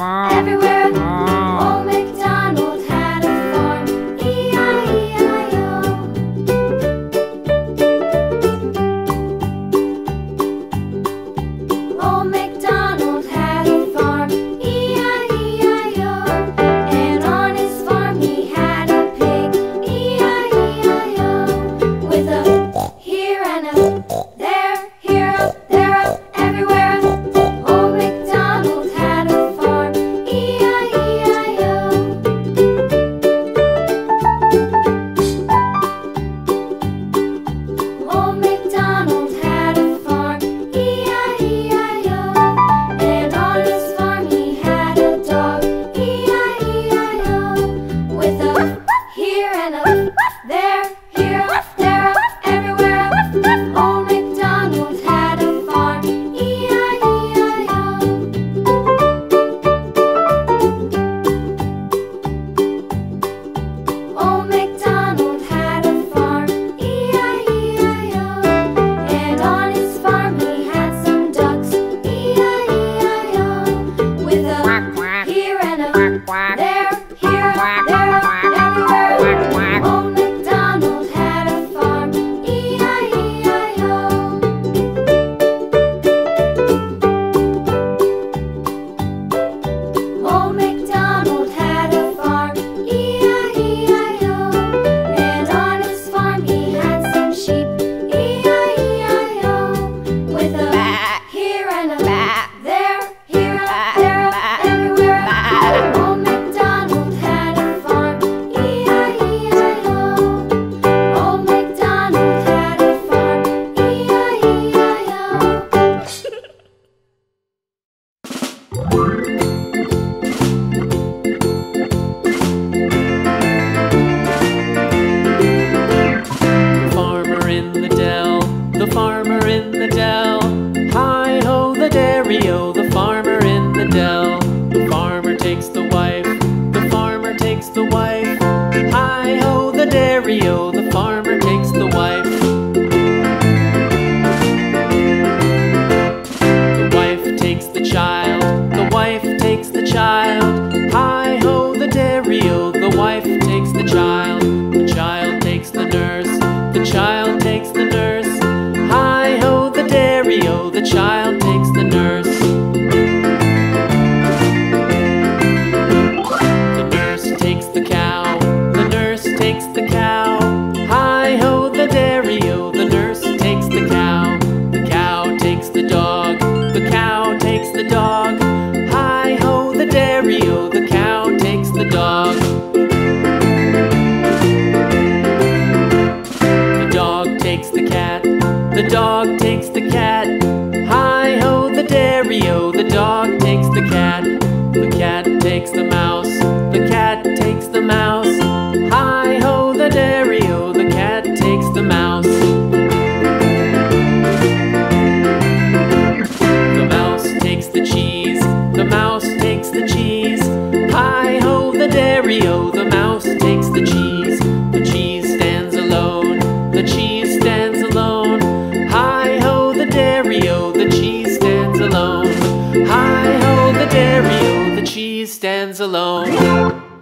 everywhere. Old MacDonald had a farm, E-I-E-I-O. Old MacDonald had a farm, E-I-E-I-O. And on his farm he had a pig, E-I-E-I-O. With a here and a there, here up, there up, everywhere. Old MacDonald had a farm, E-I-E-I-O. Old MacDonald had a farm, E-I-E-I-O. And on his farm he had a dog, E-I-E-I-O. With a here and a there, here up, there up, everywhere. Old MacDonald had a farm, E-I-E-I-O. Old MacDonald had a farm, E-I-E-I-O. And on his farm he had some ducks, E-I-E-I-O. With a here and a there, here up, there up, everywhere. Old MacDonald had a farm, E-I-E-I-O. Old MacDonald had a farm, E-I-E-I-O. And on his farm he had some sheep, E-I-E-I-O. With a here and a there, here up, there up, everywhere. Old MacDonald had a farm, E-I-E-I-O. Old MacDonald had a farm, E-I-E-I-O. Farmer in the dell, the farmer in the dell. Hi-ho the dairy-o, the farmer in the dell. The farmer takes the wife, the farmer takes the wife. Hi-ho the dairy-o, the farmer takes the wife. The wife takes the child, the wife takes the child. Hi-ho the dairy-o, the wife takes the child. The child takes the nurse, the child takes the nurse. Hi-ho the dairy-o, the child takes the nurse. The nurse takes the cow, the nurse takes the cow. Hi-ho the dairy-o, the nurse takes the cow. The cow takes the dog, the cow takes the dog. Hi-ho the dairy-o, the cow takes the dog. The dog takes the cat, the dog takes the cat. Hi-ho the dairy-o, the dog takes the cat. The cat takes the mouse, the cat takes the mouse. Hi-ho the dairy-o, the cat takes the mouse. The mouse takes the cheese, the mouse takes the cheese. Hi-ho the dairy-o, the mouse takes the cheese. The cheese stands alone, the cheese stands alone. Hi-ho the dairy-o, the cheese stands alone. Hi-ho the dairy-o, the cheese stands alone.